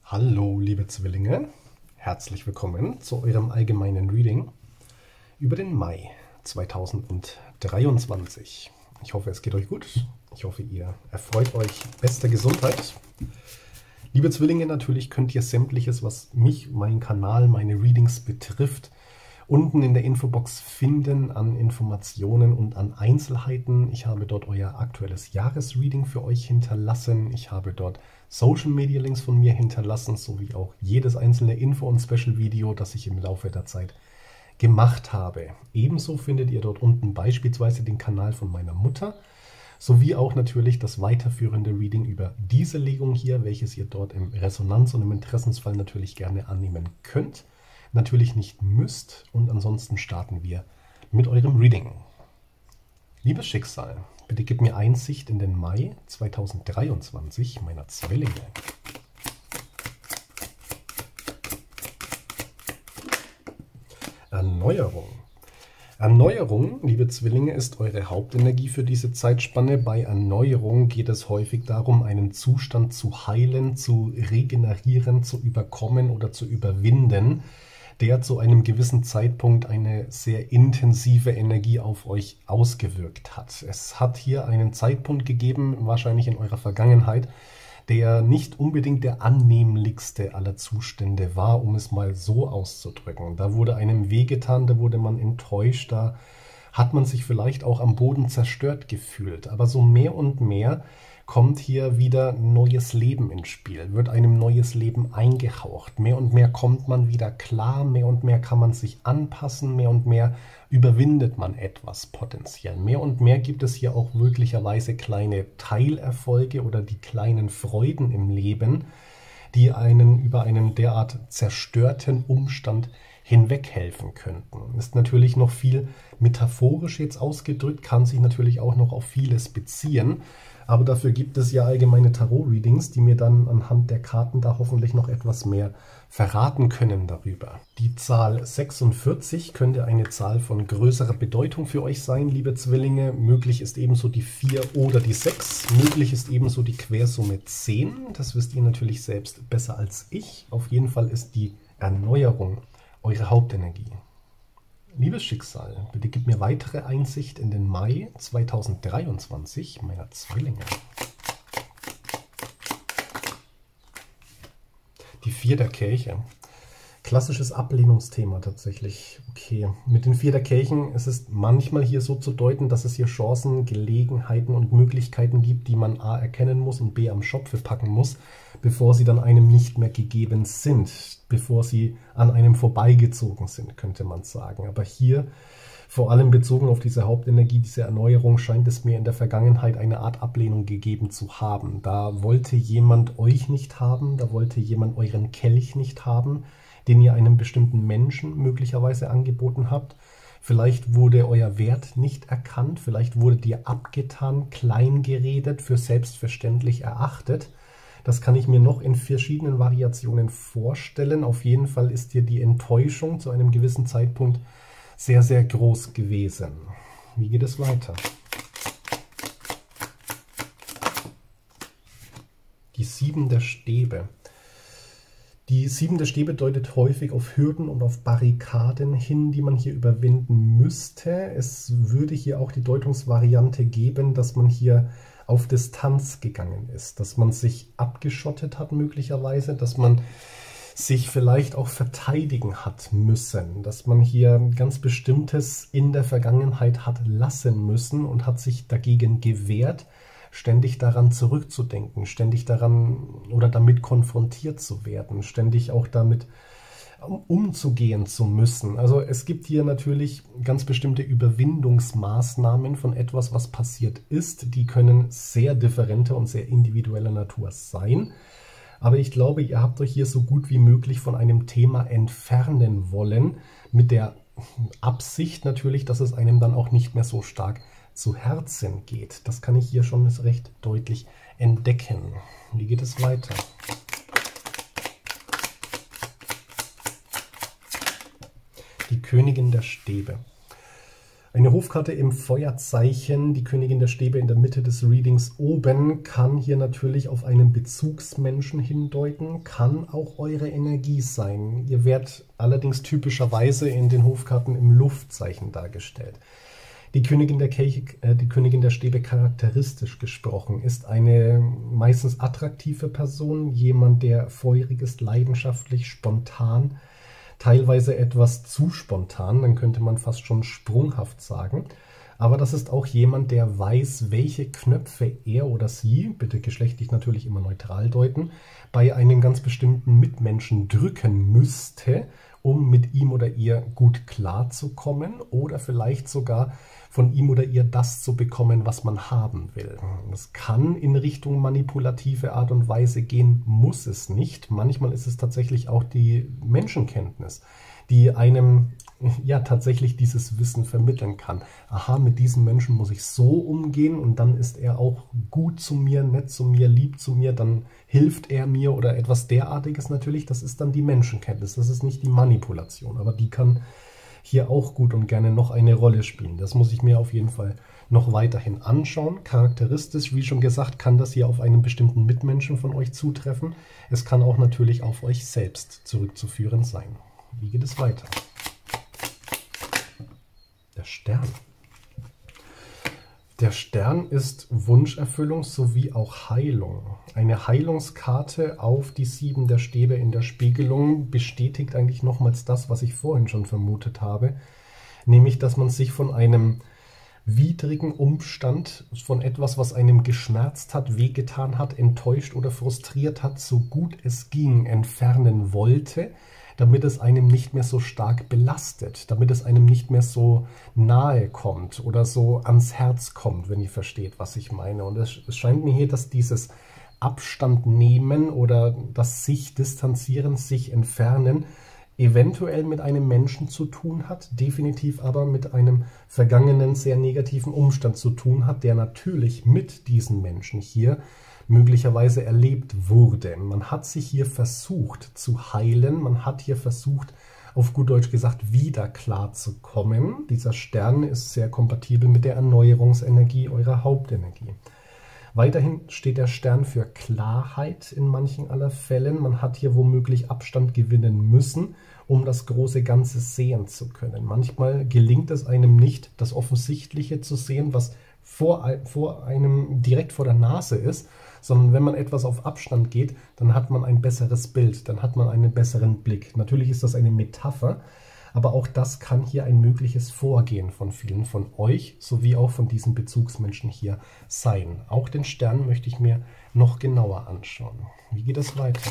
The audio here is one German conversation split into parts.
Hallo liebe Zwillinge, herzlich willkommen zu eurem allgemeinen Reading über den Mai 2023. Ich hoffe, es geht euch gut. Ich hoffe, ihr erfreut euch bester Gesundheit. Liebe Zwillinge, natürlich könnt ihr sämtliches, was mich, meinen Kanal, meine Readings betrifft, unten in der Infobox finden an Informationen und an Einzelheiten. Ich habe dort euer aktuelles Jahresreading für euch hinterlassen. Ich habe dort Social Media Links von mir hinterlassen, sowie auch jedes einzelne Info- und Special-Video, das ich im Laufe der Zeit gemacht habe. Ebenso findet ihr dort unten beispielsweise den Kanal von meiner Mutter, sowie auch natürlich das weiterführende Reading über diese Legung hier, welches ihr dort im Resonanz- und im Interessensfall natürlich gerne annehmen könnt. Natürlich nicht müsst, und ansonsten starten wir mit eurem Reading. Liebes Schicksal, bitte gib mir Einsicht in den Mai 2023 meiner Zwillinge. Erneuerung. Erneuerung, liebe Zwillinge, ist eure Hauptenergie für diese Zeitspanne. Bei Erneuerung geht es häufig darum, einen Zustand zu heilen, zu regenerieren, zu überkommen oder zu überwinden, der zu einem gewissen Zeitpunkt eine sehr intensive Energie auf euch ausgewirkt hat. Es hat hier einen Zeitpunkt gegeben, wahrscheinlich in eurer Vergangenheit, der nicht unbedingt der annehmlichste aller Zustände war, um es mal so auszudrücken. Da wurde einem wehgetan, da wurde man enttäuscht, da hat man sich vielleicht auch am Boden zerstört gefühlt. Aber so mehr und mehr kommt hier wieder neues Leben ins Spiel, wird einem neues Leben eingehaucht. Mehr und mehr kommt man wieder klar, mehr und mehr kann man sich anpassen, mehr und mehr überwindet man etwas potenziell. Mehr und mehr gibt es hier auch möglicherweise kleine Teilerfolge oder die kleinen Freuden im Leben, die einen über einen derart zerstörten Umstand hinweg helfen könnten. Ist natürlich noch viel metaphorisch jetzt ausgedrückt, kann sich natürlich auch noch auf vieles beziehen. Aber dafür gibt es ja allgemeine Tarot-Readings, die mir dann anhand der Karten da hoffentlich noch etwas mehr verraten können darüber. Die Zahl 46 könnte eine Zahl von größerer Bedeutung für euch sein, liebe Zwillinge. Möglich ist ebenso die 4 oder die 6. Möglich ist ebenso die Quersumme 10. Das wisst ihr natürlich selbst besser als ich. Auf jeden Fall ist die Erneuerung eure Hauptenergie. Liebes Schicksal, bitte gib mir weitere Einsicht in den Mai 2023 meiner Zwillinge. Die 4 der Kelche. Klassisches Ablehnungsthema tatsächlich. Okay, mit den 4 der Kelchen ist es manchmal hier so zu deuten, dass es hier Chancen, Gelegenheiten und Möglichkeiten gibt, die man A erkennen muss und B am Schopfe packen muss, bevor sie dann einem nicht mehr gegeben sind, bevor sie an einem vorbeigezogen sind, könnte man sagen. Aber hier, vor allem bezogen auf diese Hauptenergie, diese Erneuerung, scheint es mir in der Vergangenheit eine Art Ablehnung gegeben zu haben. Da wollte jemand euch nicht haben, da wollte jemand euren Kelch nicht haben, den ihr einem bestimmten Menschen möglicherweise angeboten habt. Vielleicht wurde euer Wert nicht erkannt, vielleicht wurde dir abgetan, klein geredet, für selbstverständlich erachtet. Das kann ich mir noch in verschiedenen Variationen vorstellen. Auf jeden Fall ist hier die Enttäuschung zu einem gewissen Zeitpunkt sehr, sehr groß gewesen. Wie geht es weiter? Die 7 der Stäbe. Die 7 der Stäbe deutet häufig auf Hürden und auf Barrikaden hin, die man hier überwinden müsste. Es würde hier auch die Deutungsvariante geben, dass man hier auf Distanz gegangen ist, dass man sich abgeschottet hat möglicherweise, dass man sich vielleicht auch verteidigen hat müssen, dass man hier ganz Bestimmtes in der Vergangenheit hat lassen müssen und hat sich dagegen gewehrt, ständig daran zurückzudenken, ständig daran oder damit konfrontiert zu werden, ständig auch damit umzugehen zu müssen. Also es gibt hier natürlich ganz bestimmte Überwindungsmaßnahmen von etwas, was passiert ist. Die können sehr differenter und sehr individueller Natur sein. Aber ich glaube, ihr habt euch hier so gut wie möglich von einem Thema entfernen wollen, mit der Absicht natürlich, dass es einem dann auch nicht mehr so stark zu Herzen geht. Das kann ich hier schon recht deutlich entdecken. Wie geht es weiter? Die Königin der Stäbe. Eine Hofkarte im Feuerzeichen, die Königin der Stäbe in der Mitte des Readings oben, kann hier natürlich auf einen Bezugsmenschen hindeuten, kann auch eure Energie sein. Ihr werdet allerdings typischerweise in den Hofkarten im Luftzeichen dargestellt. Die Königin der Kelche, die Königin der Stäbe charakteristisch gesprochen, ist eine meistens attraktive Person, jemand, der feurig ist, leidenschaftlich, spontan, teilweise etwas zu spontan, dann könnte man fast schon sprunghaft sagen. Aber das ist auch jemand, der weiß, welche Knöpfe er oder sie, bitte geschlechtlich natürlich immer neutral deuten, bei einem ganz bestimmten Mitmenschen drücken müsste, um mit ihm oder ihr gut klarzukommen oder vielleicht sogar von ihm oder ihr das zu bekommen, was man haben will. Das kann in Richtung manipulative Art und Weise gehen, muss es nicht. Manchmal ist es tatsächlich auch die Menschenkenntnis, die einem ja tatsächlich dieses Wissen vermitteln kann. Aha, mit diesem Menschen muss ich so umgehen und dann ist er auch gut zu mir, nett zu mir, lieb zu mir, dann hilft er mir oder etwas derartiges natürlich. Das ist dann die Menschenkenntnis, das ist nicht die Manipulation, aber die kann hier auch gut und gerne noch eine Rolle spielen. Das muss ich mir auf jeden Fall noch weiterhin anschauen. Charakteristisch, wie schon gesagt, kann das hier auf einen bestimmten Mitmenschen von euch zutreffen. Es kann auch natürlich auf euch selbst zurückzuführen sein. Wie geht es weiter? Der Stern. Der Stern ist Wunscherfüllung sowie auch Heilung. Eine Heilungskarte auf die 7 der Stäbe in der Spiegelung bestätigt eigentlich nochmals das, was ich vorhin schon vermutet habe, nämlich, dass man sich von einem widrigen Umstand, von etwas, was einem geschmerzt hat, wehgetan hat, enttäuscht oder frustriert hat, so gut es ging, entfernen wollte, damit es einem nicht mehr so stark belastet, damit es einem nicht mehr so nahe kommt oder so ans Herz kommt, wenn ihr versteht, was ich meine. Und es scheint mir hier, dass dieses Abstand nehmen oder das sich distanzieren, sich entfernen, eventuell mit einem Menschen zu tun hat, definitiv aber mit einem vergangenen, sehr negativen Umstand zu tun hat, der natürlich mit diesen Menschen hier möglicherweise erlebt wurde. Man hat sich hier versucht zu heilen, man hat hier versucht, auf gut Deutsch gesagt, wieder klar zu kommen. Dieser Stern ist sehr kompatibel mit der Erneuerungsenergie eurer Hauptenergie. Weiterhin steht der Stern für Klarheit in manchen aller Fällen. Man hat hier womöglich Abstand gewinnen müssen, um das große Ganze sehen zu können. Manchmal gelingt es einem nicht, das Offensichtliche zu sehen, was vor einem direkt vor der Nase ist, sondern wenn man etwas auf Abstand geht, dann hat man ein besseres Bild, dann hat man einen besseren Blick. Natürlich ist das eine Metapher, aber auch das kann hier ein mögliches Vorgehen von vielen von euch, sowie auch von diesen Bezugsmenschen hier sein. Auch den Stern möchte ich mir noch genauer anschauen. Wie geht es weiter?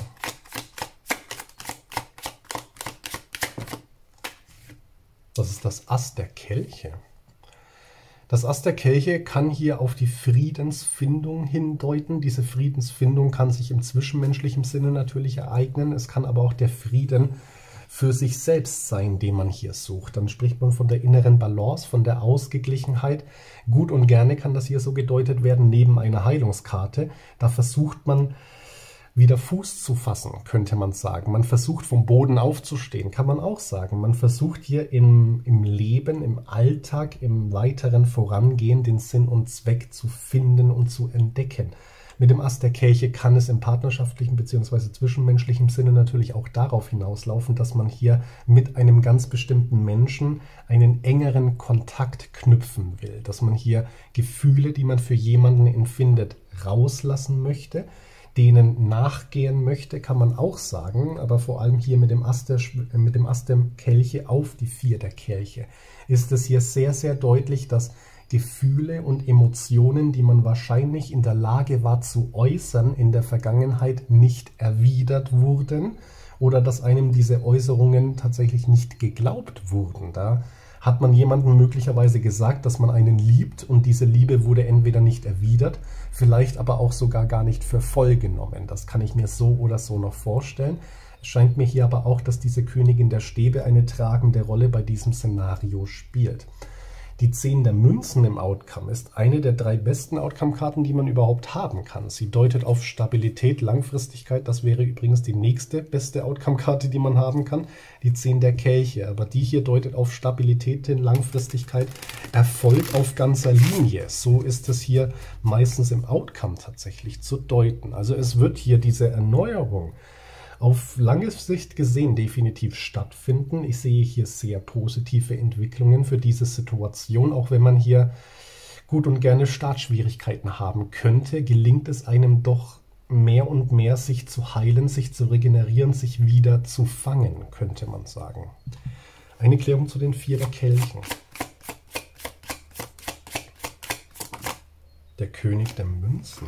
Das ist das Ass der Kelche. Das Ass der Kelche kann hier auf die Friedensfindung hindeuten. Diese Friedensfindung kann sich im zwischenmenschlichen Sinne natürlich ereignen. Es kann aber auch der Frieden für sich selbst sein, den man hier sucht. Dann spricht man von der inneren Balance, von der Ausgeglichenheit. Gut und gerne kann das hier so gedeutet werden, neben einer Heilungskarte. Da versucht man wieder Fuß zu fassen, könnte man sagen. Man versucht vom Boden aufzustehen, kann man auch sagen. Man versucht hier im Leben, im Alltag, im weiteren Vorangehen den Sinn und Zweck zu finden und zu entdecken. Mit dem Ass der Kelche kann es im partnerschaftlichen bzw. zwischenmenschlichen Sinne natürlich auch darauf hinauslaufen, dass man hier mit einem ganz bestimmten Menschen einen engeren Kontakt knüpfen will. Dass man hier Gefühle, die man für jemanden empfindet, rauslassen möchte, denen nachgehen möchte, kann man auch sagen, aber vor allem hier mit dem Ass der Kelche auf die 4 der Kelche ist es hier sehr, sehr deutlich, dass Gefühle und Emotionen, die man wahrscheinlich in der Lage war zu äußern, in der Vergangenheit nicht erwidert wurden oder dass einem diese Äußerungen tatsächlich nicht geglaubt wurden. Da hat man jemandem möglicherweise gesagt, dass man einen liebt und diese Liebe wurde entweder nicht erwidert, vielleicht aber auch sogar gar nicht für voll genommen. Das kann ich mir so oder so noch vorstellen. Es scheint mir hier aber auch, dass diese Königin der Stäbe eine tragende Rolle bei diesem Szenario spielt. Die 10 der Münzen im Outcome ist eine der 3 besten Outcome-Karten, die man überhaupt haben kann. Sie deutet auf Stabilität, Langfristigkeit. Das wäre übrigens die nächste beste Outcome-Karte, die man haben kann. Die 10 der Kelche. Aber die hier deutet auf Stabilität, Langfristigkeit, Erfolg auf ganzer Linie. So ist es hier meistens im Outcome tatsächlich zu deuten. Also es wird hier diese Erneuerung auf lange Sicht gesehen definitiv stattfinden. Ich sehe hier sehr positive Entwicklungen für diese Situation, auch wenn man hier gut und gerne Startschwierigkeiten haben könnte, gelingt es einem doch mehr und mehr, sich zu heilen, sich zu regenerieren, sich wieder zu fangen, könnte man sagen. Eine Klärung zu den 4 Kelchen. Der König der Münzen.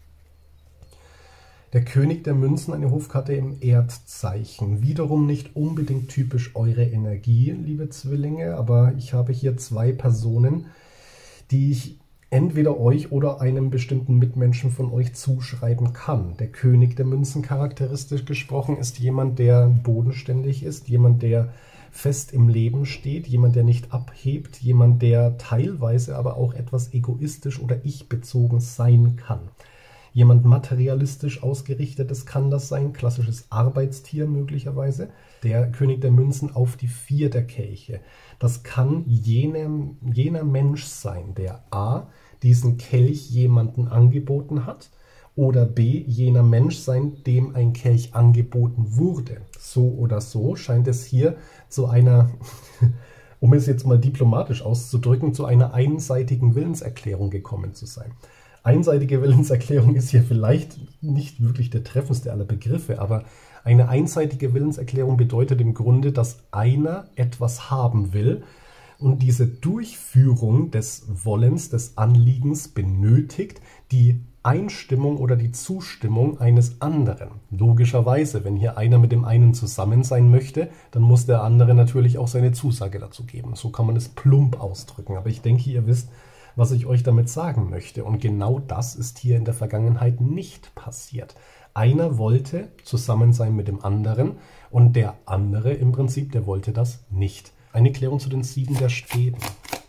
Der König der Münzen, eine Hofkarte im Erdzeichen. Wiederum nicht unbedingt typisch eure Energie, liebe Zwillinge, aber ich habe hier 2 Personen, die ich entweder euch oder einem bestimmten Mitmenschen von euch zuschreiben kann. Der König der Münzen, charakteristisch gesprochen, ist jemand, der bodenständig ist, jemand, der fest im Leben steht, jemand, der nicht abhebt, jemand, der teilweise aber auch etwas egoistisch oder ich-bezogen sein kann. Jemand materialistisch ausgerichtetes kann das sein, klassisches Arbeitstier möglicherweise. Der König der Münzen auf die 4 der Kelche. Das kann jener Mensch sein, der a. diesen Kelch jemanden angeboten hat oder b. jener Mensch sein, dem ein Kelch angeboten wurde. So oder so scheint es hier zu einer, um es jetzt mal diplomatisch auszudrücken, zu einer einseitigen Willenserklärung gekommen zu sein. Einseitige Willenserklärung ist hier vielleicht nicht wirklich der treffendste aller Begriffe, aber eine einseitige Willenserklärung bedeutet im Grunde, dass einer etwas haben will und diese Durchführung des Wollens, des Anliegens benötigt die Einstimmung oder die Zustimmung eines anderen. Logischerweise, wenn hier einer mit dem einen zusammen sein möchte, dann muss der andere natürlich auch seine Zusage dazu geben. So kann man es plump ausdrücken, aber ich denke, ihr wisst, was ich euch damit sagen möchte. Und genau das ist hier in der Vergangenheit nicht passiert. Einer wollte zusammen sein mit dem anderen und der andere im Prinzip, der wollte das nicht. Eine Klärung zu den 7 der Stäbe.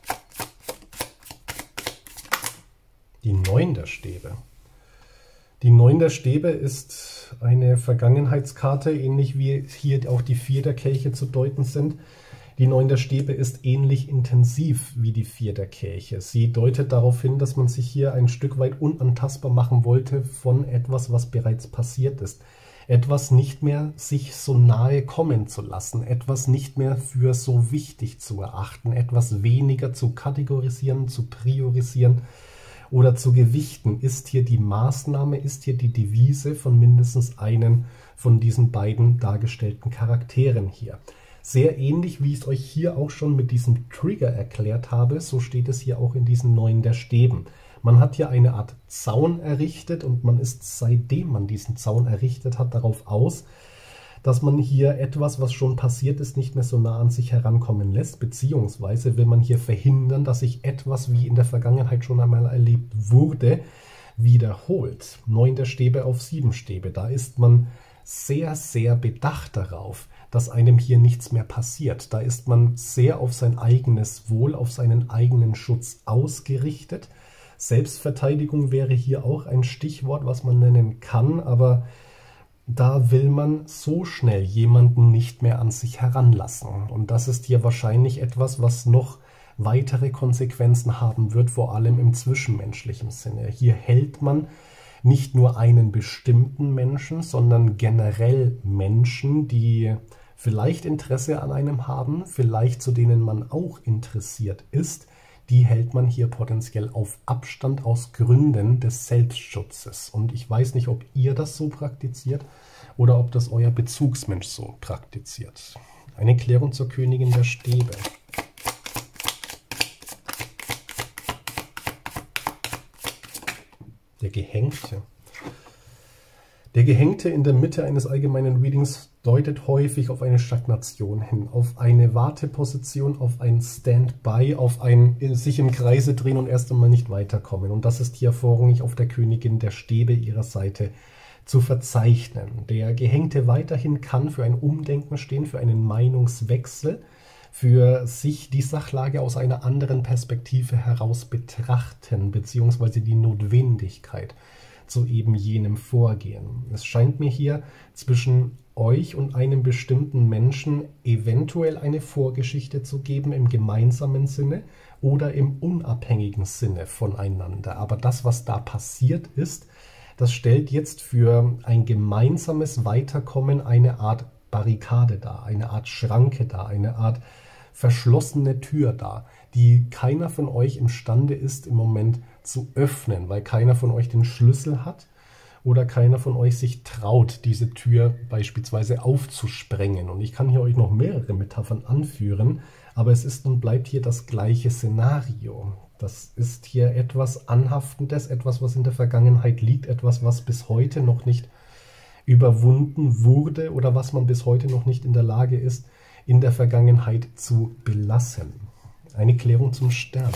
Die 9 der Stäbe. Die 9 der Stäbe ist eine Vergangenheitskarte, ähnlich wie hier auch die 4 der Kelche zu deuten sind. Die 9 der Stäbe ist ähnlich intensiv wie die 4 der Kelche. Sie deutet darauf hin, dass man sich hier ein Stück weit unantastbar machen wollte von etwas, was bereits passiert ist. Etwas nicht mehr sich so nahe kommen zu lassen, etwas nicht mehr für so wichtig zu erachten, etwas weniger zu kategorisieren, zu priorisieren oder zu gewichten, ist hier die Maßnahme, ist hier die Devise von mindestens einem von diesen beiden dargestellten Charakteren hier. Sehr ähnlich, wie ich es euch hier auch schon mit diesem Trigger erklärt habe, so steht es hier auch in diesen 9 der Stäben. Man hat hier eine Art Zaun errichtet und man ist, seitdem man diesen Zaun errichtet hat, darauf aus, dass man hier etwas, was schon passiert ist, nicht mehr so nah an sich herankommen lässt, beziehungsweise will man hier verhindern, dass sich etwas, wie in der Vergangenheit schon einmal erlebt wurde, wiederholt. 9 der Stäbe auf 7 Stäbe, da ist man sehr, sehr bedacht darauf, dass einem hier nichts mehr passiert. Da ist man sehr auf sein eigenes Wohl, auf seinen eigenen Schutz ausgerichtet. Selbstverteidigung wäre hier auch ein Stichwort, was man nennen kann, aber da will man so schnell jemanden nicht mehr an sich heranlassen. Und das ist hier wahrscheinlich etwas, was noch weitere Konsequenzen haben wird, vor allem im zwischenmenschlichen Sinne. Hier hält man nicht nur einen bestimmten Menschen, sondern generell Menschen, die vielleicht Interesse an einem haben, vielleicht zu denen man auch interessiert ist, die hält man hier potenziell auf Abstand aus Gründen des Selbstschutzes. Und ich weiß nicht, ob ihr das so praktiziert oder ob das euer Bezugsmensch so praktiziert. Eine Klärung zur Königin der Stäbe. Der Gehängte. Der Gehängte in der Mitte eines allgemeinen Readings deutet häufig auf eine Stagnation hin, auf eine Warteposition, auf ein Standby, auf ein sich im Kreise drehen und erst einmal nicht weiterkommen. Und das ist hier vorrangig auf der Königin der Stäbe ihrer Seite zu verzeichnen. Der Gehängte weiterhin kann für ein Umdenken stehen, für einen Meinungswechsel, für sich die Sachlage aus einer anderen Perspektive heraus betrachten, beziehungsweise die Notwendigkeit zu eben jenem Vorgehen. Es scheint mir hier zwischen euch und einem bestimmten Menschen eventuell eine Vorgeschichte zu geben im gemeinsamen Sinne oder im unabhängigen Sinne voneinander. Aber das, was da passiert ist, das stellt jetzt für ein gemeinsames Weiterkommen eine Art Barrikade dar, eine Art Schranke dar, eine Art verschlossene Tür dar, die keiner von euch imstande ist im Moment zu öffnen, weil keiner von euch den Schlüssel hat oder keiner von euch sich traut, diese Tür beispielsweise aufzusprengen. Und ich kann hier euch noch mehrere Metaphern anführen, aber es ist und bleibt hier das gleiche Szenario. Das ist hier etwas Anhaftendes, etwas, was in der Vergangenheit liegt, etwas, was bis heute noch nicht überwunden wurde oder was man bis heute noch nicht in der Lage ist, in der Vergangenheit zu belassen. Eine Klärung zum Stern.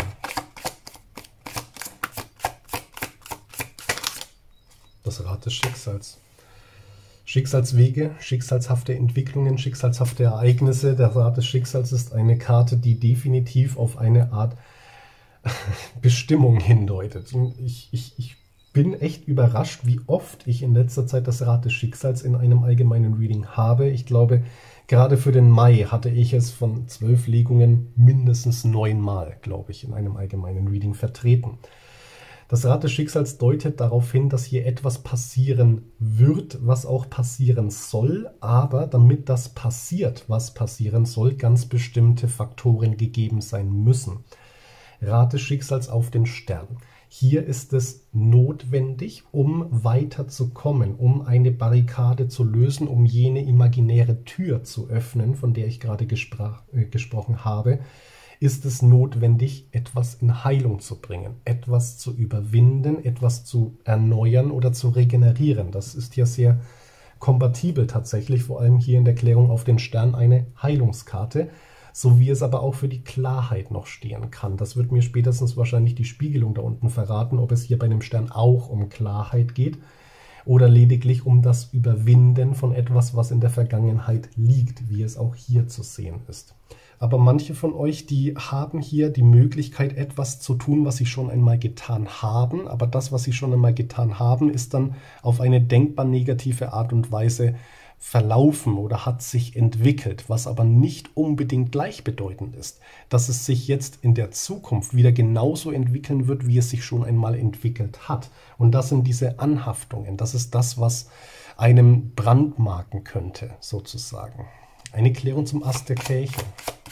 Das Rad des Schicksals. Schicksalswege, schicksalshafte Entwicklungen, schicksalshafte Ereignisse. Der Rad des Schicksals ist eine Karte, die definitiv auf eine Art Bestimmung hindeutet. Ich bin echt überrascht, wie oft ich in letzter Zeit das Rad des Schicksals in einem allgemeinen Reading habe. Ich glaube, gerade für den Mai hatte ich es von 12 Legungen mindestens 9 Mal, glaube ich, in einem allgemeinen Reading vertreten. Das Rad des Schicksals deutet darauf hin, dass hier etwas passieren wird, was auch passieren soll, aber damit das passiert, was passieren soll, ganz bestimmte Faktoren gegeben sein müssen. Rad des Schicksals auf den Stern. Hier ist es notwendig, um weiterzukommen, um eine Barrikade zu lösen, um jene imaginäre Tür zu öffnen, von der ich gerade gesprochen habe, ist es notwendig, etwas in Heilung zu bringen, etwas zu überwinden, etwas zu erneuern oder zu regenerieren. Das ist ja sehr kompatibel tatsächlich, vor allem hier in der Klärung auf den Stern eine Heilungskarte, so wie es aber auch für die Klarheit noch stehen kann. Das wird mir spätestens wahrscheinlich die Spiegelung da unten verraten, ob es hier bei dem Stern auch um Klarheit geht oder lediglich um das Überwinden von etwas, was in der Vergangenheit liegt, wie es auch hier zu sehen ist. Aber manche von euch, die haben hier die Möglichkeit, etwas zu tun, was sie schon einmal getan haben. Aber das, was sie schon einmal getan haben, ist dann auf eine denkbar negative Art und Weise verlaufen oder hat sich entwickelt, was aber nicht unbedingt gleichbedeutend ist, dass es sich jetzt in der Zukunft wieder genauso entwickeln wird, wie es sich schon einmal entwickelt hat. Und das sind diese Anhaftungen, das ist das, was einem brandmarken könnte, sozusagen. Eine Klärung zum Ass der Kelche.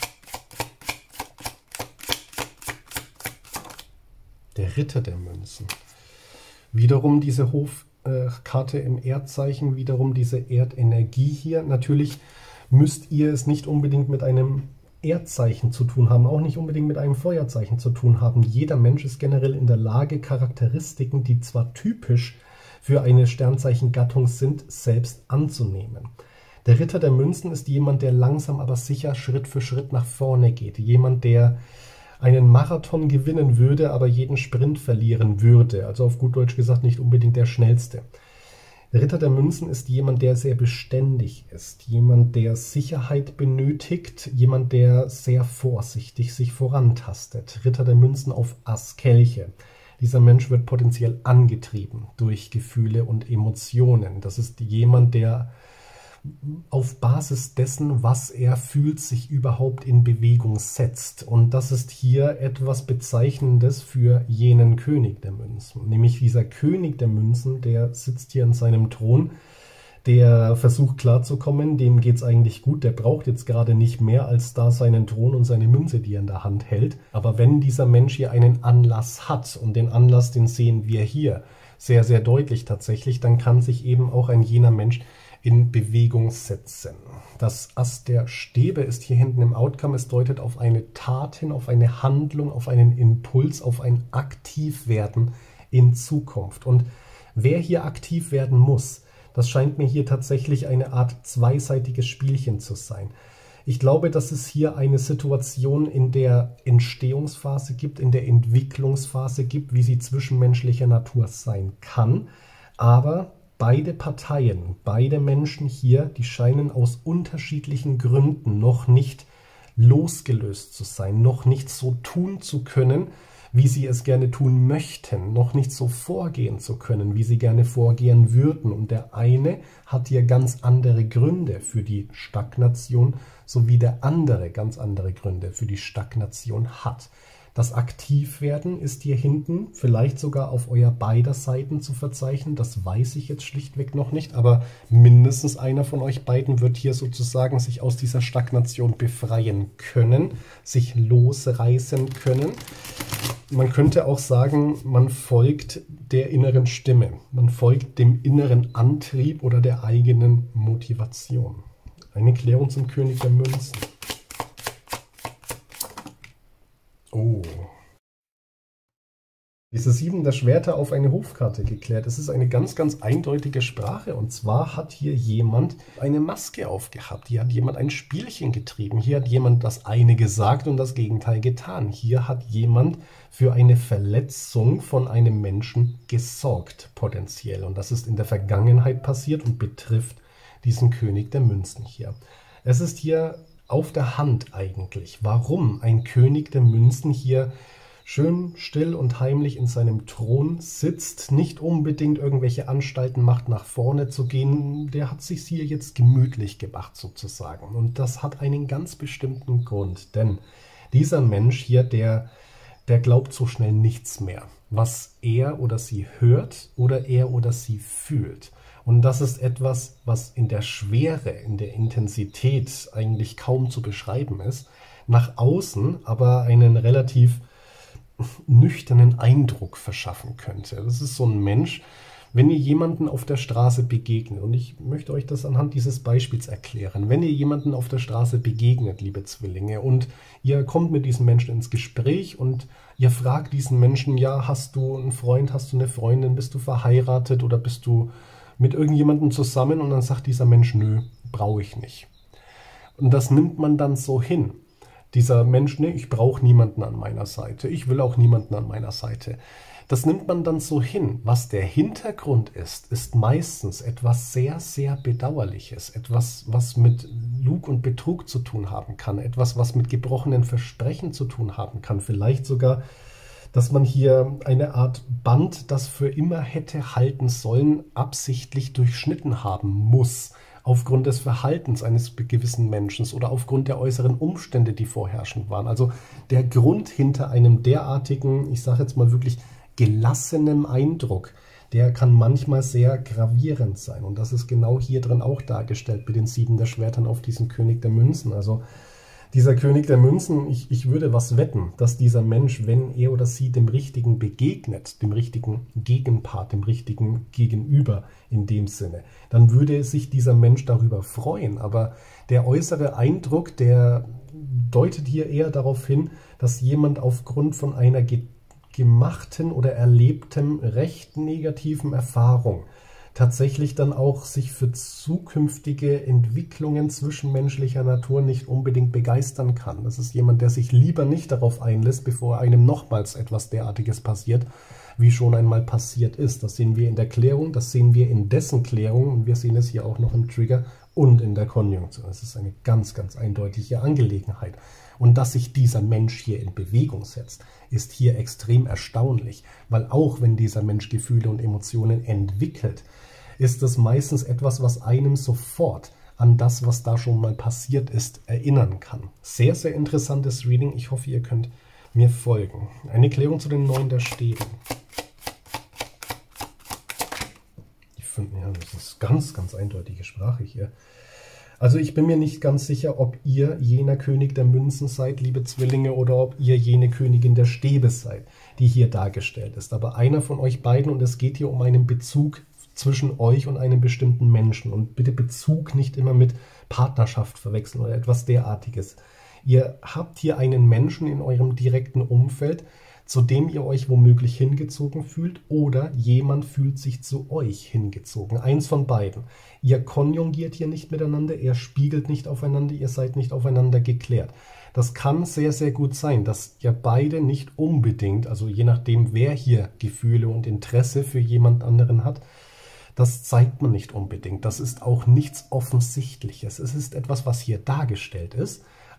Der Ritter der Münzen. Wiederum diese Hofkarte im Erdzeichen, wiederum diese Erdenergie hier. Natürlich müsst ihr es nicht unbedingt mit einem Erdzeichen zu tun haben, auch nicht unbedingt mit einem Feuerzeichen zu tun haben. Jeder Mensch ist generell in der Lage, Charakteristiken, die zwar typisch für eine Sternzeichengattung sind, selbst anzunehmen. Der Ritter der Münzen ist jemand, der langsam aber sicher Schritt für Schritt nach vorne geht. Jemand, der einen Marathon gewinnen würde, aber jeden Sprint verlieren würde. Also auf gut Deutsch gesagt nicht unbedingt der Schnellste. Der Ritter der Münzen ist jemand, der sehr beständig ist. Jemand, der Sicherheit benötigt. Jemand, der sehr vorsichtig sich vorantastet. Ritter der Münzen auf Ass Kelche. Dieser Mensch wird potenziell angetrieben durch Gefühle und Emotionen. Das ist jemand, der auf Basis dessen, was er fühlt, sich überhaupt in Bewegung setzt. Und das ist hier etwas Bezeichnendes für jenen König der Münzen. Nämlich dieser König der Münzen, der sitzt hier in seinem Thron, der versucht klarzukommen, dem geht es eigentlich gut, der braucht jetzt gerade nicht mehr als da seinen Thron und seine Münze, die er in der Hand hält. Aber wenn dieser Mensch hier einen Anlass hat, und den Anlass, den sehen wir hier sehr, sehr deutlich tatsächlich, dann kann sich eben auch ein jener Mensch in Bewegung setzen. Das Ass der Stäbe ist hier hinten im Outcome. Es deutet auf eine Tat hin, auf eine Handlung, auf einen Impuls, auf ein Aktivwerden in Zukunft. Und wer hier aktiv werden muss, das scheint mir hier tatsächlich eine Art zweiseitiges Spielchen zu sein. Ich glaube, dass es hier eine Situation in der Entstehungsphase gibt, in der Entwicklungsphase gibt, wie sie zwischenmenschlicher Natur sein kann. Aber beide Parteien, beide Menschen hier, die scheinen aus unterschiedlichen Gründen noch nicht losgelöst zu sein, noch nicht so tun zu können, wie sie es gerne tun möchten, noch nicht so vorgehen zu können, wie sie gerne vorgehen würden. Und der eine hat hier ganz andere Gründe für die Stagnation, sowie der andere ganz andere Gründe für die Stagnation hat. Das Aktivwerden ist hier hinten vielleicht sogar auf euer beider Seiten zu verzeichnen. Das weiß ich jetzt schlichtweg noch nicht, aber mindestens einer von euch beiden wird hier sozusagen sich aus dieser Stagnation befreien können, sich losreißen können. Man könnte auch sagen, man folgt der inneren Stimme, man folgt dem inneren Antrieb oder der eigenen Motivation. Eine Klärung zum König der Münzen. Oh. Diese 7 der Schwerter auf eine Hofkarte geklärt. Es ist eine ganz, ganz eindeutige Sprache. Und zwar hat hier jemand eine Maske aufgehabt. Hier hat jemand ein Spielchen getrieben. Hier hat jemand das eine gesagt und das Gegenteil getan. Hier hat jemand für eine Verletzung von einem Menschen gesorgt, potenziell. Und das ist in der Vergangenheit passiert und betrifft diesen König der Münzen hier. Es ist hier auf der Hand eigentlich, warum ein König der Münzen hier schön still und heimlich in seinem Thron sitzt, nicht unbedingt irgendwelche Anstalten macht, nach vorne zu gehen. Der hat sich hier jetzt gemütlich gemacht sozusagen. Und das hat einen ganz bestimmten Grund, denn dieser Mensch hier, der glaubt so schnell nichts mehr, was er oder sie hört oder er oder sie fühlt. Und das ist etwas, was in der Schwere, in der Intensität eigentlich kaum zu beschreiben ist, nach außen aber einen relativ nüchternen Eindruck verschaffen könnte. Das ist so ein Mensch, wenn ihr jemanden auf der Straße begegnet, und ich möchte euch das anhand dieses Beispiels erklären, wenn ihr jemanden auf der Straße begegnet, liebe Zwillinge, und ihr kommt mit diesem Menschen ins Gespräch und ihr fragt diesen Menschen, ja, hast du einen Freund, hast du eine Freundin, bist du verheiratet oder bist du mit irgendjemandem zusammen, und dann sagt dieser Mensch, nö, brauche ich nicht. Und das nimmt man dann so hin. Dieser Mensch, nee, ich brauche niemanden an meiner Seite, ich will auch niemanden an meiner Seite. Das nimmt man dann so hin. Was der Hintergrund ist, ist meistens etwas sehr, sehr Bedauerliches. Etwas, was mit Lug und Betrug zu tun haben kann. Etwas, was mit gebrochenen Versprechen zu tun haben kann. Vielleicht sogar, dass man hier eine Art Band, das für immer hätte halten sollen, absichtlich durchschnitten haben muss. Aufgrund des Verhaltens eines gewissen Menschen oder aufgrund der äußeren Umstände, die vorherrschend waren. Also der Grund hinter einem derartigen, ich sage jetzt mal wirklich gelassenen Eindruck, der kann manchmal sehr gravierend sein. Und das ist genau hier drin auch dargestellt mit den 7 der Schwertern auf diesen König der Münzen. Also dieser König der Münzen, ich würde was wetten, dass dieser Mensch, wenn er oder sie dem Richtigen begegnet, dem richtigen Gegenpart, dem richtigen Gegenüber in dem Sinne, dann würde sich dieser Mensch darüber freuen. Aber der äußere Eindruck, der deutet hier eher darauf hin, dass jemand aufgrund von einer gemachten oder erlebten recht negativen Erfahrung tatsächlich dann auch sich für zukünftige Entwicklungen zwischenmenschlicher Natur nicht unbedingt begeistern kann. Das ist jemand, der sich lieber nicht darauf einlässt, bevor einem nochmals etwas derartiges passiert, wie schon einmal passiert ist. Das sehen wir in der Klärung, das sehen wir in dessen Klärung und wir sehen es hier auch noch im Trigger und in der Konjunktion. Das ist eine ganz, ganz eindeutige Angelegenheit. Und dass sich dieser Mensch hier in Bewegung setzt, ist hier extrem erstaunlich, weil auch wenn dieser Mensch Gefühle und Emotionen entwickelt, ist das meistens etwas, was einem sofort an das, was da schon mal passiert ist, erinnern kann. Sehr, sehr interessantes Reading. Ich hoffe, ihr könnt mir folgen. Eine Klärung zu den 9 der Stäben. Ich finde, ja, das ist ganz, ganz eindeutige Sprache hier. Also ich bin mir nicht ganz sicher, ob ihr jener König der Münzen seid, liebe Zwillinge, oder ob ihr jene Königin der Stäbe seid, die hier dargestellt ist. Aber einer von euch beiden, und es geht hier um einen Bezug zwischen euch und einem bestimmten Menschen. Und bitte Bezug nicht immer mit Partnerschaft verwechseln oder etwas derartiges. Ihr habt hier einen Menschen in eurem direkten Umfeld, zu dem ihr euch womöglich hingezogen fühlt, oder jemand fühlt sich zu euch hingezogen. Eins von beiden. Ihr konjugiert hier nicht miteinander, ihr spiegelt nicht aufeinander, ihr seid nicht aufeinander geklärt. Das kann sehr, sehr gut sein, dass ihr beide nicht unbedingt, also je nachdem, wer hier Gefühle und Interesse für jemand anderen hat, das zeigt man nicht unbedingt. Das ist auch nichts Offensichtliches. Es ist etwas, was hier dargestellt ist,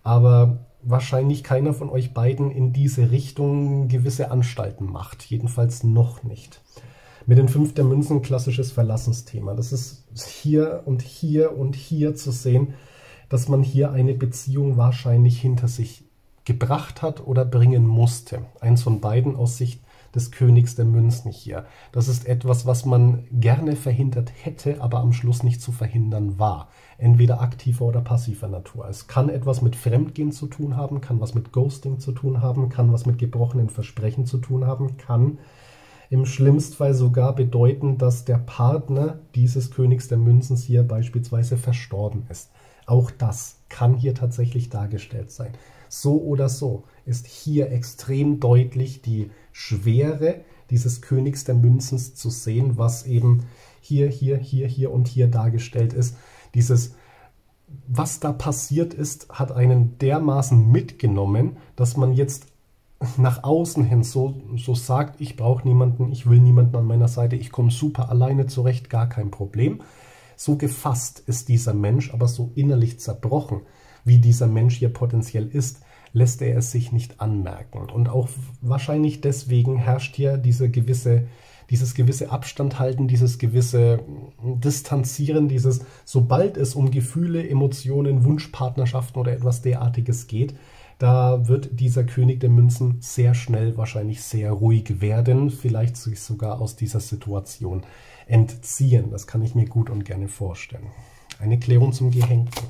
aber wahrscheinlich keiner von euch beiden in diese Richtung gewisse Anstalten macht. Jedenfalls noch nicht. Mit den 5 der Münzen klassisches Verlassensthema. Das ist hier und hier und hier zu sehen, dass man hier eine Beziehung wahrscheinlich hinter sich gebracht hat oder bringen musste. Eins von beiden aus Sicht des Königs der Münzen hier. Das ist etwas, was man gerne verhindert hätte, aber am Schluss nicht zu verhindern war. Entweder aktiver oder passiver Natur. Es kann etwas mit Fremdgehen zu tun haben, kann was mit Ghosting zu tun haben, kann was mit gebrochenen Versprechen zu tun haben, kann im schlimmsten Fall sogar bedeuten, dass der Partner dieses Königs der Münzen hier beispielsweise verstorben ist. Auch das kann hier tatsächlich dargestellt sein. So oder so ist hier extrem deutlich die Schwere dieses Königs der Münzen zu sehen, was eben hier, hier, hier, hier und hier dargestellt ist. Dieses, was da passiert ist, hat einen dermaßen mitgenommen, dass man jetzt nach außen hin so sagt, ich brauche niemanden, ich will niemanden an meiner Seite, ich komme super alleine zurecht, gar kein Problem. So gefasst ist dieser Mensch, aber so innerlich zerbrochen, wie dieser Mensch hier potenziell ist, lässt er es sich nicht anmerken. Und auch wahrscheinlich deswegen herrscht hier dieses gewisse Abstand halten, dieses gewisse Distanzieren, dieses, sobald es um Gefühle, Emotionen, Wunschpartnerschaften oder etwas derartiges geht, da wird dieser König der Münzen sehr schnell wahrscheinlich sehr ruhig werden, vielleicht sich sogar aus dieser Situation entziehen. Das kann ich mir gut und gerne vorstellen. Eine Klärung zum Gehängten.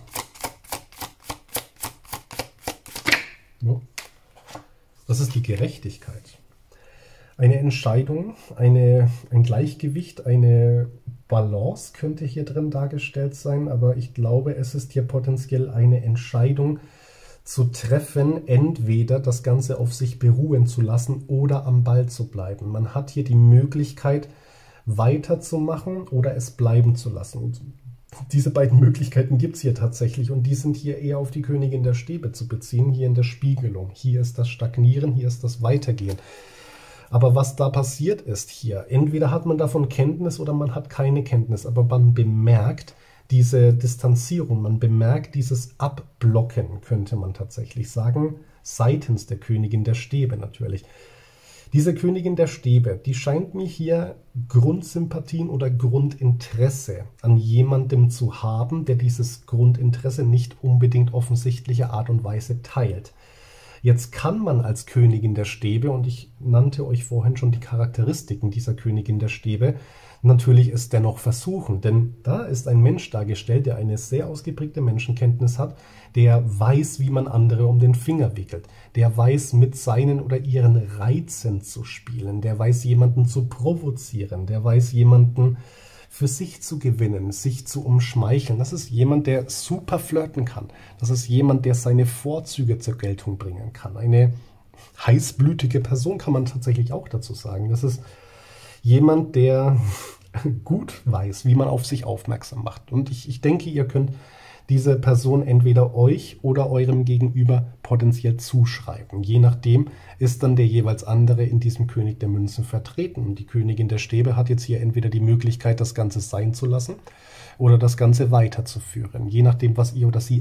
Das ist die Gerechtigkeit. Eine Entscheidung, ein Gleichgewicht, eine Balance könnte hier drin dargestellt sein, aber ich glaube, es ist hier potenziell eine Entscheidung zu treffen, entweder das Ganze auf sich beruhen zu lassen oder am Ball zu bleiben. Man hat hier die Möglichkeit, weiterzumachen oder es bleiben zu lassen. Und diese beiden Möglichkeiten gibt es hier tatsächlich und die sind hier eher auf die Königin der Stäbe zu beziehen, hier in der Spiegelung. Hier ist das Stagnieren, hier ist das Weitergehen. Aber was da passiert ist hier, entweder hat man davon Kenntnis oder man hat keine Kenntnis, aber man bemerkt diese Distanzierung, man bemerkt dieses Abblocken, könnte man tatsächlich sagen, seitens der Königin der Stäbe natürlich. Diese Königin der Stäbe, die scheint mir hier Grundsympathien oder Grundinteresse an jemandem zu haben, der dieses Grundinteresse nicht unbedingt offensichtlicher Art und Weise teilt. Jetzt kann man als Königin der Stäbe, und ich nannte euch vorhin schon die Charakteristiken dieser Königin der Stäbe, natürlich es dennoch versuchen, denn da ist ein Mensch dargestellt, der eine sehr ausgeprägte Menschenkenntnis hat, der weiß, wie man andere um den Finger wickelt, der weiß, mit seinen oder ihren Reizen zu spielen, der weiß, jemanden zu provozieren, der weiß, jemanden für sich zu gewinnen, sich zu umschmeicheln. Das ist jemand, der super flirten kann. Das ist jemand, der seine Vorzüge zur Geltung bringen kann. Eine heißblütige Person kann man tatsächlich auch dazu sagen. Das ist jemand, der gut weiß, wie man auf sich aufmerksam macht. Und ich denke, ihr könnt diese Person entweder euch oder eurem Gegenüber potenziell zuschreiben. Je nachdem ist dann der jeweils andere in diesem König der Münzen vertreten. Und die Königin der Stäbe hat jetzt hier entweder die Möglichkeit, das Ganze sein zu lassen oder das Ganze weiterzuführen. Je nachdem, was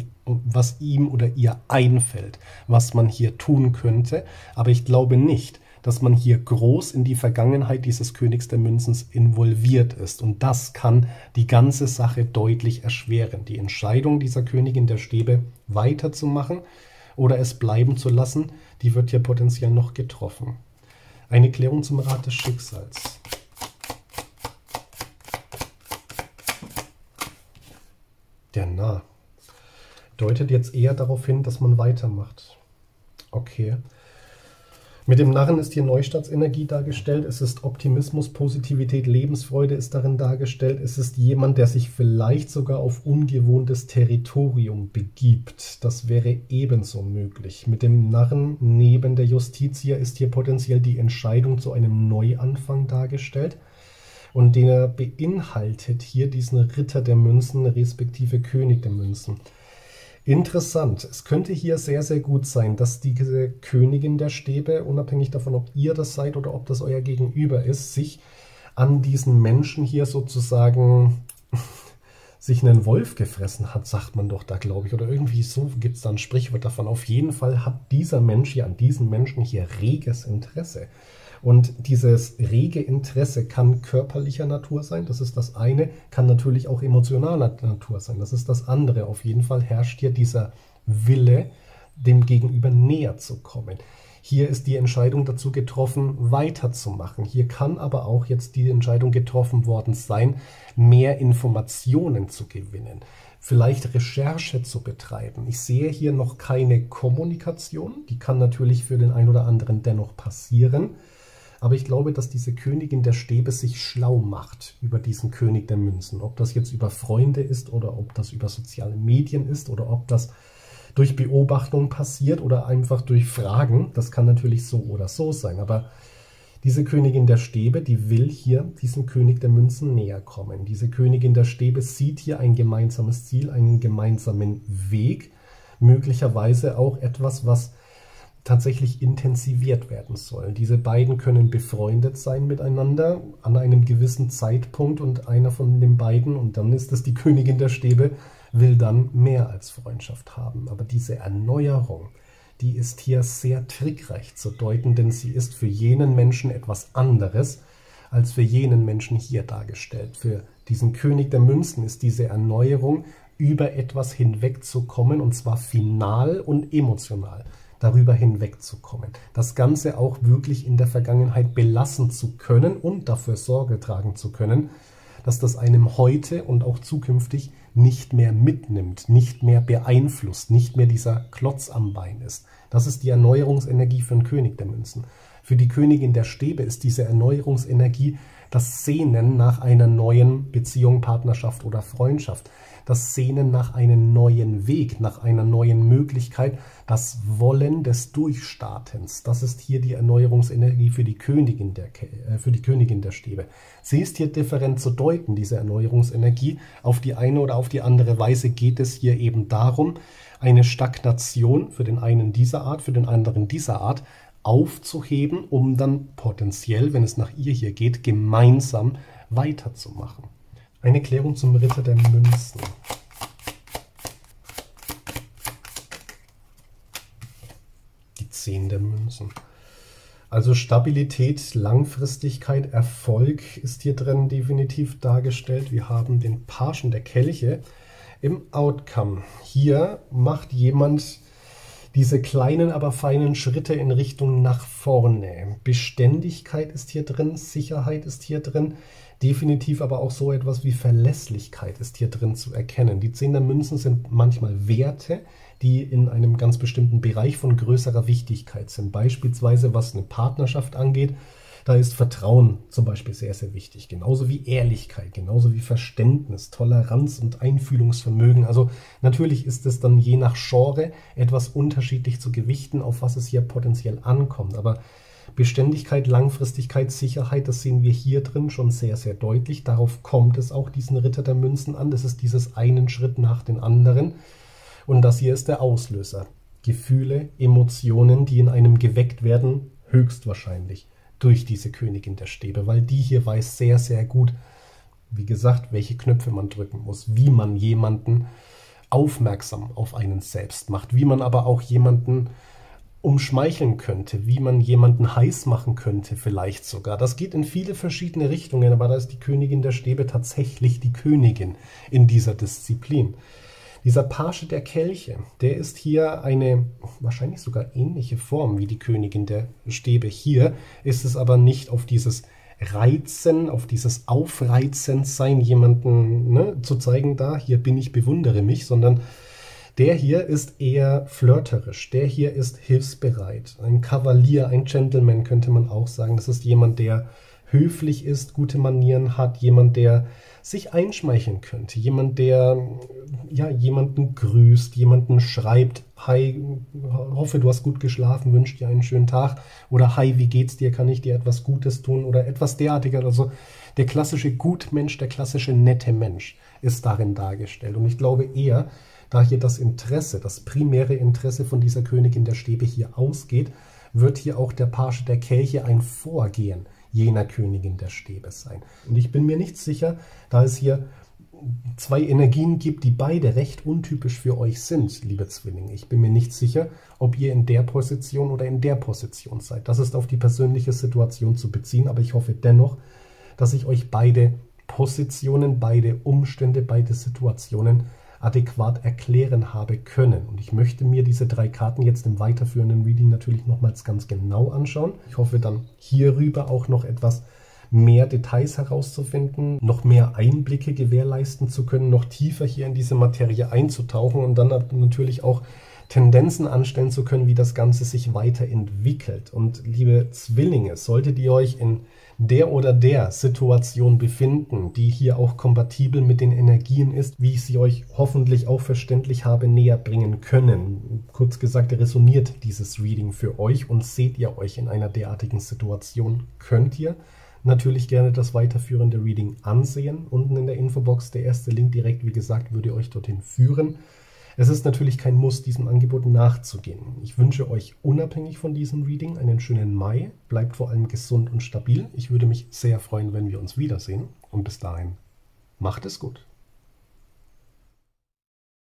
ihm oder ihr einfällt, was man hier tun könnte. Aber ich glaube nicht, dass man hier groß in die Vergangenheit dieses Königs der Münzen involviert ist. Und das kann die ganze Sache deutlich erschweren. Die Entscheidung dieser Königin der Stäbe weiterzumachen oder es bleiben zu lassen, die wird hier potenziell noch getroffen. Eine Klärung zum Rat des Schicksals. Der Narr deutet jetzt eher darauf hin, dass man weitermacht. Okay. Mit dem Narren ist hier Neustartsenergie dargestellt, es ist Optimismus, Positivität, Lebensfreude ist darin dargestellt, es ist jemand, der sich vielleicht sogar auf ungewohntes Territorium begibt. Das wäre ebenso möglich. Mit dem Narren neben der Justitia ist hier potenziell die Entscheidung zu einem Neuanfang dargestellt und der beinhaltet hier diesen Ritter der Münzen, respektive König der Münzen. Interessant. Es könnte hier sehr, sehr gut sein, dass diese Königin der Stäbe, unabhängig davon, ob ihr das seid oder ob das euer Gegenüber ist, sich an diesen Menschen hier sozusagen sich einen Wolf gefressen hat, sagt man doch da, glaube ich. Oder irgendwie so gibt es da ein Sprichwort davon. Auf jeden Fall hat dieser Mensch hier an diesen Menschen hier reges Interesse. Und dieses rege Interesse kann körperlicher Natur sein, das ist das eine, kann natürlich auch emotionaler Natur sein, das ist das andere. Auf jeden Fall herrscht hier dieser Wille, dem Gegenüber näher zu kommen. Hier ist die Entscheidung dazu getroffen, weiterzumachen. Hier kann aber auch jetzt die Entscheidung getroffen worden sein, mehr Informationen zu gewinnen, vielleicht Recherche zu betreiben. Ich sehe hier noch keine Kommunikation, die kann natürlich für den einen oder anderen dennoch passieren. Aber ich glaube, dass diese Königin der Stäbe sich schlau macht über diesen König der Münzen. Ob das jetzt über Freunde ist oder ob das über soziale Medien ist oder ob das durch Beobachtung passiert oder einfach durch Fragen. Das kann natürlich so oder so sein. Aber diese Königin der Stäbe, die will hier diesem König der Münzen näher kommen. Diese Königin der Stäbe sieht hier ein gemeinsames Ziel, einen gemeinsamen Weg. Möglicherweise auch etwas, was tatsächlich intensiviert werden soll. Diese beiden können befreundet sein miteinander an einem gewissen Zeitpunkt und einer von den beiden, und dann ist es die Königin der Stäbe, will dann mehr als Freundschaft haben. Aber diese Erneuerung, die ist hier sehr trickreich zu deuten, denn sie ist für jenen Menschen etwas anderes als für jenen Menschen hier dargestellt. Für diesen König der Münzen ist diese Erneuerung, über etwas hinwegzukommen, und zwar final und emotional darüber hinwegzukommen. Das Ganze auch wirklich in der Vergangenheit belassen zu können und dafür Sorge tragen zu können, dass das einem heute und auch zukünftig nicht mehr mitnimmt, nicht mehr beeinflusst, nicht mehr dieser Klotz am Bein ist. Das ist die Erneuerungsenergie für den König der Münzen. Für die Königin der Stäbe ist diese Erneuerungsenergie das Sehnen nach einer neuen Beziehung, Partnerschaft oder Freundschaft. Das Sehnen nach einem neuen Weg, nach einer neuen Möglichkeit, das Wollen des Durchstartens. Das ist hier die Erneuerungsenergie für die Königin der Stäbe. Sie ist hier different zu deuten, diese Erneuerungsenergie. Auf die eine oder auf die andere Weise geht es hier eben darum, eine Stagnation für den einen dieser Art, für den anderen dieser Art aufzuheben, um dann potenziell, wenn es nach ihr hier geht, gemeinsam weiterzumachen. Eine Klärung zum Ritter der Münzen. Die 10 der Münzen. Also Stabilität, Langfristigkeit, Erfolg ist hier drin definitiv dargestellt. Wir haben den Pagen der Kelche im Outcome. Hier macht jemand diese kleinen, aber feinen Schritte in Richtung nach vorne. Beständigkeit ist hier drin, Sicherheit ist hier drin. Definitiv aber auch so etwas wie Verlässlichkeit ist hier drin zu erkennen. Die 10 der Münzen sind manchmal Werte, die in einem ganz bestimmten Bereich von größerer Wichtigkeit sind. Beispielsweise was eine Partnerschaft angeht, da ist Vertrauen zum Beispiel sehr, sehr wichtig. Genauso wie Ehrlichkeit, genauso wie Verständnis, Toleranz und Einfühlungsvermögen. Also natürlich ist es dann je nach Genre etwas unterschiedlich zu gewichten, auf was es hier potenziell ankommt. Aber Beständigkeit, Langfristigkeit, Sicherheit, das sehen wir hier drin schon sehr, sehr deutlich. Darauf kommt es auch diesen Ritter der Münzen an. Das ist dieses einen Schritt nach den anderen. Und das hier ist der Auslöser. Gefühle, Emotionen, die in einem geweckt werden, höchstwahrscheinlich durch diese Königin der Stäbe. Weil die hier weiß sehr, sehr gut, wie gesagt, welche Knöpfe man drücken muss, wie man jemanden aufmerksam auf einen selbst macht, wie man aber auch jemanden umschmeicheln könnte, wie man jemanden heiß machen könnte vielleicht sogar. Das geht in viele verschiedene Richtungen, aber da ist die Königin der Stäbe tatsächlich die Königin in dieser Disziplin. Dieser Page der Kelche, der ist hier eine wahrscheinlich sogar ähnliche Form wie die Königin der Stäbe. Hier ist es aber nicht auf dieses Reizen, auf dieses Aufreizend sein, jemanden zu zeigen, da, hier bin ich, bewundere mich, sondern der hier ist eher flirterisch, der hier ist hilfsbereit. Ein Kavalier, ein Gentleman könnte man auch sagen. Das ist jemand, der höflich ist, gute Manieren hat, jemand, der sich einschmeicheln könnte, jemand, der ja, jemanden grüßt, jemanden schreibt, hi, hoffe, du hast gut geschlafen, wünsche dir einen schönen Tag, oder hi, wie geht's dir, kann ich dir etwas Gutes tun, oder etwas derartiger. Also der klassische Gutmensch, der klassische nette Mensch ist darin dargestellt. Und ich glaube eher, da hier das Interesse, das primäre Interesse von dieser Königin der Stäbe hier ausgeht, wird hier auch der Page der Kelche ein Vorgehen jener Königin der Stäbe sein. Und ich bin mir nicht sicher, da es hier zwei Energien gibt, die beide recht untypisch für euch sind, liebe Zwillinge. Ich bin mir nicht sicher, ob ihr in der Position oder in der Position seid. Das ist auf die persönliche Situation zu beziehen, aber ich hoffe dennoch, dass ich euch beide Positionen, beide Umstände, beide Situationen adäquat erklären habe können. Und ich möchte mir diese 3 Karten jetzt im weiterführenden Reading natürlich nochmals ganz genau anschauen. Ich hoffe dann hierüber auch noch etwas mehr Details herauszufinden, noch mehr Einblicke gewährleisten zu können, noch tiefer hier in diese Materie einzutauchen und dann natürlich auch Tendenzen anstellen zu können, wie das Ganze sich weiterentwickelt. Und liebe Zwillinge, solltet ihr euch in der oder der Situation befinden, die hier auch kompatibel mit den Energien ist, wie ich sie euch hoffentlich auch verständlich habe näher bringen können. Kurz gesagt, resoniert dieses Reading für euch und seht ihr euch in einer derartigen Situation, könnt ihr natürlich gerne das weiterführende Reading ansehen. Unten in der Infobox der erste Link direkt, wie gesagt, würde euch dorthin führen. Es ist natürlich kein Muss, diesem Angebot nachzugehen. Ich wünsche euch unabhängig von diesem Reading einen schönen Mai. Bleibt vor allem gesund und stabil. Ich würde mich sehr freuen, wenn wir uns wiedersehen. Und bis dahin, macht es gut.